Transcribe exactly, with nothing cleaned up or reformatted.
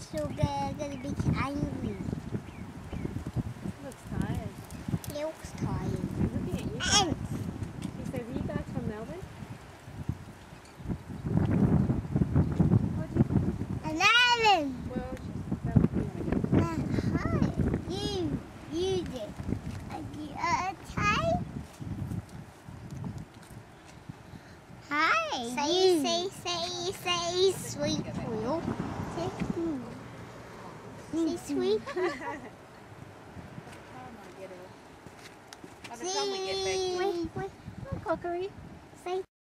so they're going to be angry. Looks tired. He looks tired. He's looking at you guys. He says, are you guys from Melbourne? What do you Eleven. Well, she's that would be like Uh, hi. You. You did. Are you okay? Hi. Say, you. say, say, say, sweet Quill. Say, mm. Say, sweet Quill. By the time we get back, Wait, wait. Cockery.